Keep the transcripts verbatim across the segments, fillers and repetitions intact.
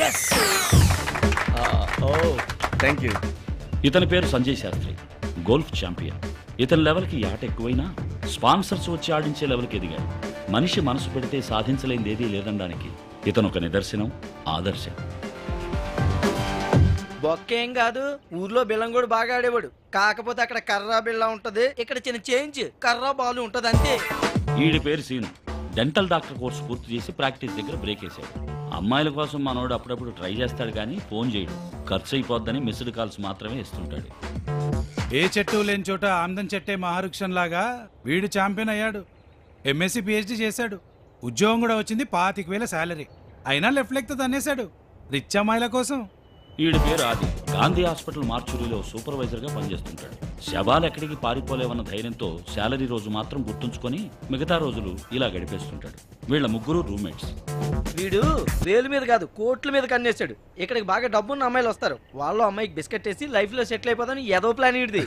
Thank you. ఇతని పేరు Sanjay Sastry, golf champion. ఇతని లెవెల్కి ఈ ఆట ఎక్కువైనా స్పాన్సర్స్ వచ్చి ఆడించే లెవెల్కి ఎదిగాడు. మనిషి మనసు పెడితే సాధించలేనిది ఏదీ లేదనడానికి ఇతను ఒక నిదర్శనం, ఆదర్శం. బొక్కేం కాదు, ఊర్లో బిల్లం కూడా బాగా ఆడేవాడు. కాకపోతే అక్కడ కర్రా బిళ్ళ ఉంటది, ఇక్కడ చిన్న చేంజ్ కర్రా బాలు ఉంటది అంతే. ఈడి పేరు సీను. డెంటల్ డాక్టర్ కోర్సు పూర్తి చేసి ప్రాక్టీస్ దగ్గర బ్రేక్ వేశాడు. అమ్మాయిల కోసం మనోడు అప్పుడప్పుడు ట్రై చేస్తాడు కానీ ఫోన్ చేయడు. ఖర్చు అయిపోద్దని మిస్డ్ కాల్స్ మాత్రమే ఇస్తుంటాడు. ఏ చెట్టు లేని చోట ఆమ్దం చెట్టే మహావృక్షం లాగా వీడు ఛాంపియన్ అయ్యాడు. ఎంఎస్సీ పిహెచ్డీ చేశాడు, ఉద్యోగం కూడా వచ్చింది, పాతిక వేల శాలరీ. అయినా లెఫ్ట్ లెగ్తో తన్నేశాడు రిచ్ అమ్మాయిల కోసం. ఈడి పేరు ఆది. గాంధీ హాస్పిటల్ మార్చురీలో సూపర్వైజర్గా పనిచేస్తుంటాడు. శవాలు ఎక్కడికి పారిపోలేవన్న ధైర్యంతో శాలరీ రోజు మాత్రం గుర్తుంచుకొని మిగతా రోజులు ఇలా గడిపేస్తుంటాడు. వీళ్ళ ముగ్గురు రూమ్మేట్స్. వీడు వేలు మీద కాదు కోట్ల మీద కన్నేశాడు. ఇక్కడికి బాగా డబ్బున్న అమ్మాయిలు వస్తారు, వాళ్ళు అమ్మాయికి బిస్కెట్ వేసి లైఫ్ లో సెటిల్ అయిపోతాను ఏదో ప్లాన్ ఇడిది.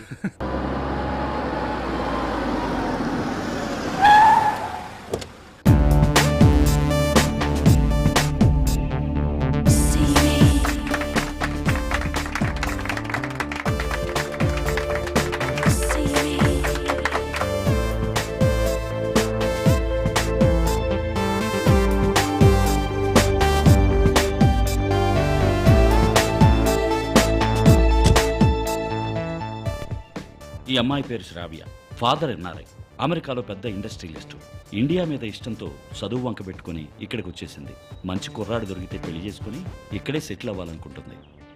ఈ అమ్మాయి పేరు శ్రావ్య. ఫాదర్ ఎన్ఆర్ఐ, అమెరికాలో పెద్ద ఇండస్ట్రియలిస్టు. ఇండియా మీద ఇష్టంతో చదువు వంక పెట్టుకుని ఇక్కడికి వచ్చేసింది. మంచి కుర్రాడు దొరికితే పెళ్లి చేసుకుని ఇక్కడే సెటిల్ అవ్వాలనుకుంటుంది.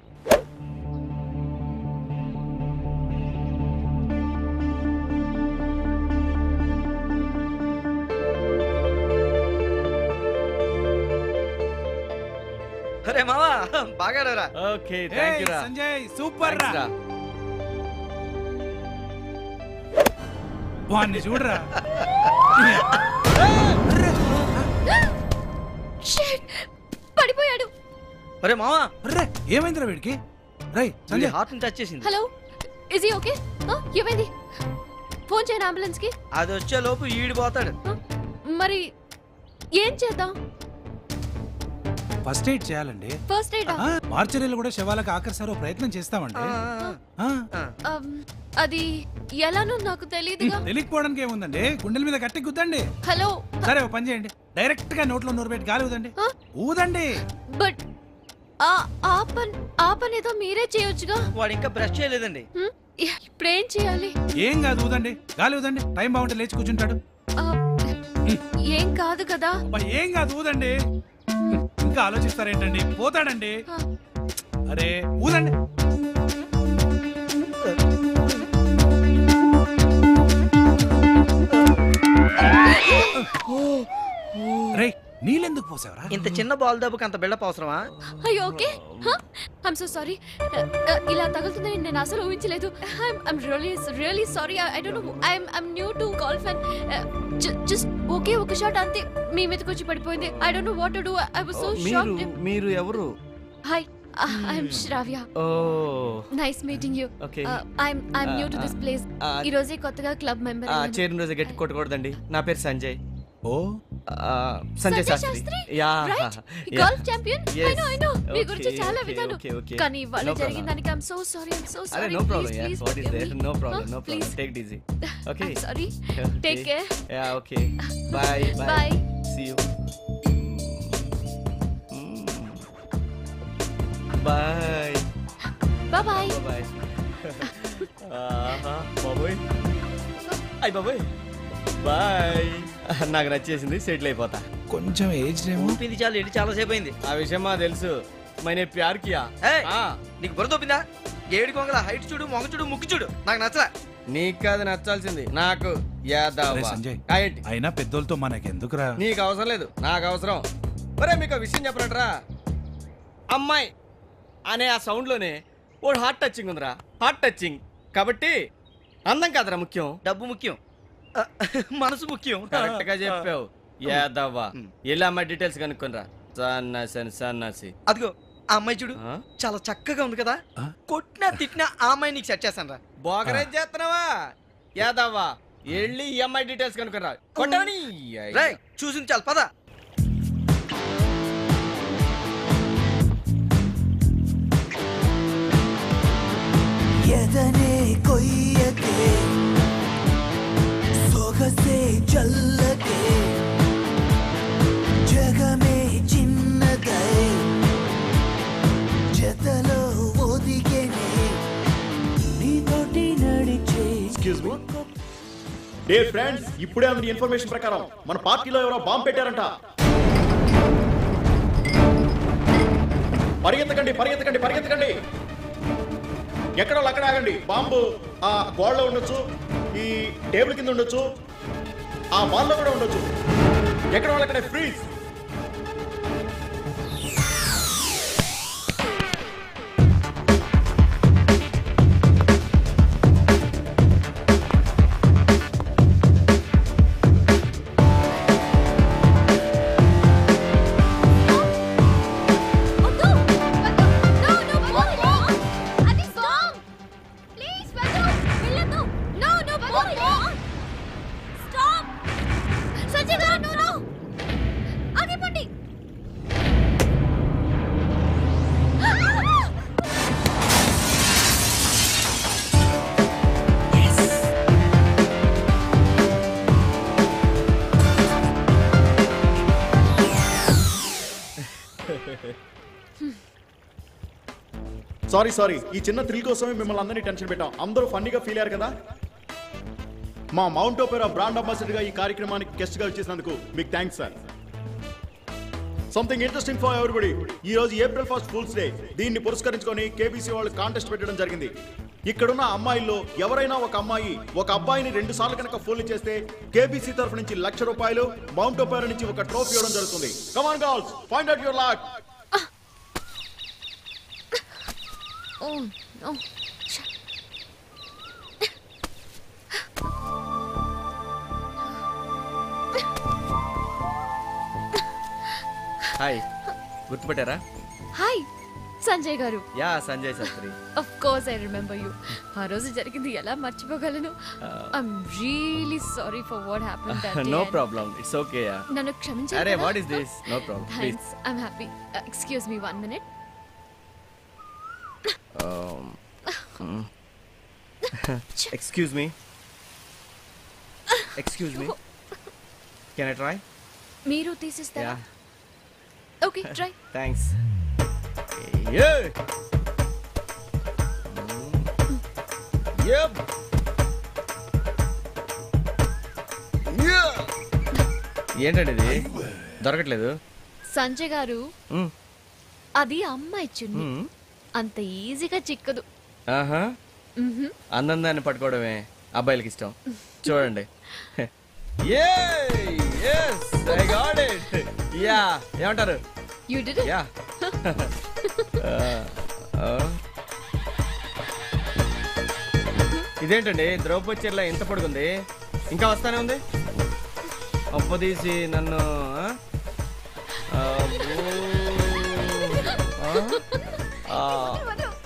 అరే మావా బాగా ఆడారా. ఓకే థ్యాంక్ యూ రా సంజయ్, సూపర్ రా. రా. వాణ్ణి చూడరా. పడిపోయాడు. అరే మావా, అర్రే ఏమైందిరా వీడికి? రై సంజయ్, హార్ట్ ని టచ్ చేసింది. Hello, is he okay? ఏమైంది? ఫోన్ చేయను అంబులెన్స్ కి. అది వచ్చే లోపు ఈడిపోతాడు. మరి ఏం చేద్దాం? ఫస్ట్ ఎయిడ్ చేయాలండి. First aid? మార్చరీలు కూడా శవాలకు ఆకర్షారో ప్రయత్నం చేస్తామండి. అది ఎలానో నాకు తెలియదుగా. తెలియకపోవడానికి ఏముందండి, గుండెల మీద గట్టి గుద్దండి. హలో, సరే ఓ పని చేయండి, డైరెక్ట్ గా నోట్లో నూరు పెట్టి గాలి ఊదండి. ఊదండి. బట్ ఆ పని ఆ పని ఏదో మీరే చేయొచ్చుగా. వాడు ఇంకా బ్రష్ చేయలేదండి. ఇప్పుడేం చేయాలి? ఏం కాదు, ఊదండి, గాలి ఊదండి. టైం బాగుంటే లేచి కూర్చుంటాడు. ఏం కాదు కదా. ఏం కాదు, ఊదండి. ఇంకా ఆలోచిస్తారేంటండి, పోతాడండి. అరే ఊదండి. రే నీళ్ళెందుకు పోసావరా? ఇంత చిన్న బాల్ దెబ్బకి అంత బిల్డప్ అవసరమా? అయ్యో ఓకే, ఐమ్ సో సారీ. ఇలా తగులుతుందని నేను అసలు ఊహించలేదు. I'm really really sorry. I don't know, I'm I'm new to golf and just okay ఒక షాట్ అంతే మీ మీదకి వచ్చి పడిపోయింది. I don't know what to do. I was so shocked. మీరు ఎవరు? Hi, I'm Shravya. Nice meeting you. I'm I'm new to this place. ఈ రోజే కొత్తగా క్లబ్ మెంబర్. చేరిన రోజే గట్టి కొట్టకూడదండి. నా పేరు సంజయ్. ఓ Sanjay Shastri. Yeah, golf champion. I know I know మీ గురించి చాలా విన్నాను. కానీ ఇవాళ జరిగిన దానికి I'm so sorry. I'm so sorry. No problem. Yeah, what is there? No problem. No problem. Take it easy. Okay, sorry. Take care. Yeah, okay. Bye bye. See you. Bye bye bye. ఆహా బాబోయ్, అయ్ బాబోయ్, bye. నాకు నచ్చేసింది, settle అయిపోతా. కొంచెం age ఊపింది చాలు, ఎడి చాలా సేపు అయింది. ఆ విషయం మా తెలుసు. మైనే ప్యార్ కియా. నీకు బుర్రదొప్పిందా? ఏడు కొంగల హైట్ చూడు, మొగ చూడు, ముక్కు చూడు. నాకు నచ్చలా. నీకు కాదు నచ్చాల్సింది, నాకు. సంజయ్, అయినా పెద్దోళ్ళతో మనకెందుకురా? నీకు అవసరం లేదు, నాకు అవసరం. ఒరే మీకు విషయం చెప్పరట్రా, అమ్మాయి అనే ఆ సౌండ్ లోనే ఓ హార్ట్ టచింగ్ ఉందిరా. హార్ట్ టచింగ్ కాబట్టి అందం కాదురా ముఖ్యం, డబ్బు ముఖ్యం, మనసు ముఖ్యం. కరెక్ట్ గా చెప్పావు. యాదవ్వా, ఎలా అమ్మాయి డీటెయిల్స్ కనుక్కొనిరా. సన్నాసి సన్నాసి. అదిగో ఆ అమ్మాయి చూడు, చాలా చక్కగా ఉంది కదా. కొట్టినా తిట్టినా ఆ అమ్మాయి నీకు సెట్ చేస్తాను రా. బోకరేజ్ చేస్తున్నావా యాదవ్వా? వెళ్ళి ఈ అమ్మాయి డీటెయిల్స్ కనుక్కొనిరా. కొట్టని చూసింది చాలు, పద. ఎదనే కొయ్యకే సొగసే చల్లకే జగమే చిన్నదై జతలో ఒదిగేనే నీతోటి నడిచే ఎక్స్క్యూజ్ మీ డే ఫ్రెండ్స్, ఇప్పుడే అందిన ఇన్ఫర్మేషన్ ప్రకారం మన పార్టీలో ఎవరో బాంబు పెట్టారంట. పరిగెత్తకండి పరిగెత్తకండి పరిగెత్తకండి ఎక్కడో అక్కడ ఆగండి. బాంబు ఆ గోడలో ఉండొచ్చు, ఈ టేబుల్ కింద ఉండొచ్చు, ఆ వాల్లో కూడా ఉండొచ్చు. ఎక్కడ వాళ్ళక్కడే ఫ్రీజ్. సారీ సారీ ఈ చిన్న థ్రిల్ కోసమే మిమ్మల్ని అందరినీ టెన్షన్ పెట్టాం. అందరూ ఫన్నీగా ఫీల్ అయ్యారు కదా. మా మౌంట్ ఓపెరా బ్రాండ్ అంబాసిడర్ గా ఈ కార్యక్రమానికి గెస్ట్ గా వచ్చేసినందుకు మీకు thanks sir. Something interesting for everybody. ఈ రోజు ఏప్రిల్ ఫస్ట్ ఫూల్స్ డే. దీన్ని పురస్కరించుకొని కేబీసీ వాళ్ళు కాంటెస్ట్ పెట్టడం జరిగింది. ఇక్కడున్న అమ్మాయిల్లో ఎవరైనా ఒక అమ్మాయి ఒక అబ్బాయిని రెండు సార్లు కనుక ఫోన్ చేస్తే కేబీసీ తరఫు నుంచి లక్ష రూపాయలు, మౌంట్ ఓపెరా నుంచి ఒక ట్రోఫీ ఇవ్వడం జరుగుతుంది. Come on girls, find out your luck. Oh no. Hi, గుర్తుపట్టారా? Hi Sanjay garu. Yeah, Sanjay Shastri. Of course I remember you. ఆ రోజు జరిగింది ఎలా మర్చిపోగలను? I'm really sorry for what happened that day. No problem, it's okay. Yeah, నన్ను క్షమించండి. అరే what is this? No problem, please. Thanks, I'm happy. Excuse me one minute. Excuse me excuse me can I try? మీరు తీసిస్తారా? Yeah, okay, try. Thanks. ఏంటండి ఇది దొరకట్లేదు? సంజయ్ గారు, మ్మ్. అది అమ్మాయి చున్ని. మ్మ్. అంత ఈజీగా చిక్కదు. ఆహా, మ్హూ. అందందాన్ని పట్టుకోవడమే అబ్బాయిలకి ఇష్టం. చూడండి. Yay! Yes, I got it. Yeah, ఏమంటారు? You did it? Yeah. Uh, uh. ఇదేంటండి ద్రౌపది చీరలో ఎంత పొడుగుంది, ఇంకా వస్తానే ఉంది. అప్పదీసి నన్ను ఆ? అబ్బో. ఆ? ఆ.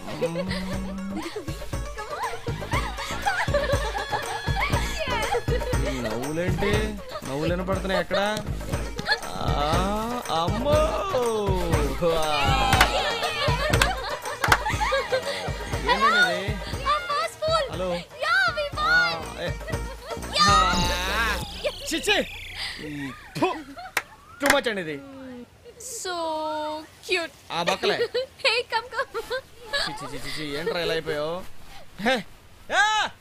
నవ్వులేంటి, నవ్వులు వినపడుతున్నాయి ఎక్కడ? అమ్మో, ఏంటండి? హలో, చిచ్చి, టూ మచ్ అండి ఇది. So cute. ఆ బక్కలే. Hey, come come. చిచ్చి చిచ్చి ఏంట్రా ఇలా అయిపోయావు?